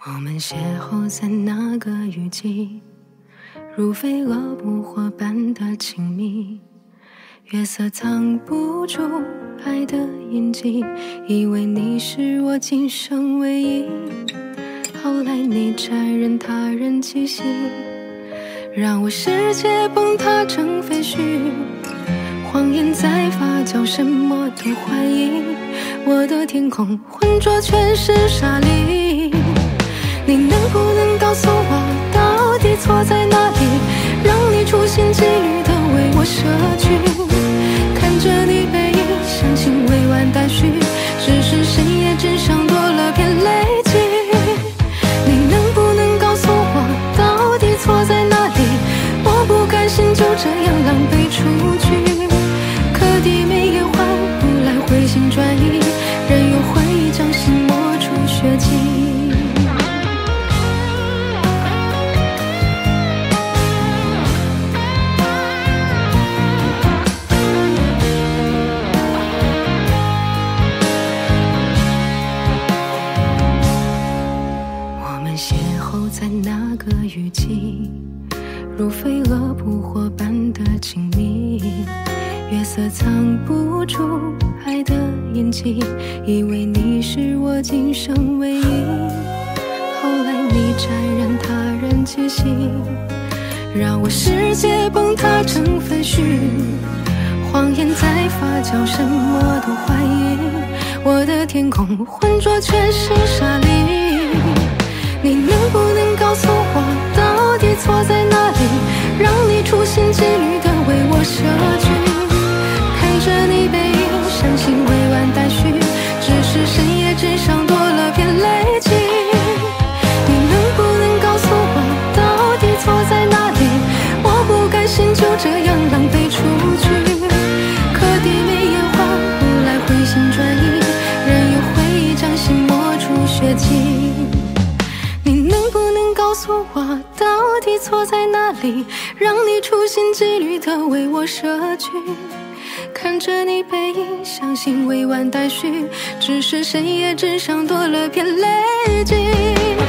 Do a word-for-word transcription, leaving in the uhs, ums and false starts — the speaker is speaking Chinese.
我们邂逅在那个雨季，如飞蛾扑火般的亲密，月色藏不住爱的印记，以为你是我今生唯一。后来你摘人他人气息，让我世界崩塌成废墟，谎言在发酵，什么都怀疑，我的天空浑浊全是沙砾。你能不能告诉我，到底错在哪里，让你处心积虑的为我舍去？看着你背影，相信未完待续，只是深夜纸上多了片泪迹。你能不能告诉我，到底错在哪里，我不甘心就这样浪费出去，可抵没也换不来回心转意，任由回忆将心磨出血迹。邂逅在那个雨季，如飞蛾扑火般的亲密，月色藏不住爱的印记，以为你是我今生唯一。后来你摘人他人气息，让我世界崩塌成废墟，谎言在发酵，什么都怀疑，我的天空浑浊全是沙砾。你能不能告诉我，到底错在哪里，让你处心积虑的为我舍去？看着你背影，相信未完待续，只是深夜纸上多了片泪迹。你能不能告诉我，到底错在哪里，我不甘心就这样浪费出去，可抵没也换不来回心转意，任由回忆将心磨出血迹。告诉我，到底错在哪里，让你处心积虑的为我舍去？看着你背影，相信未完待续，只是深夜纸上多了片泪迹。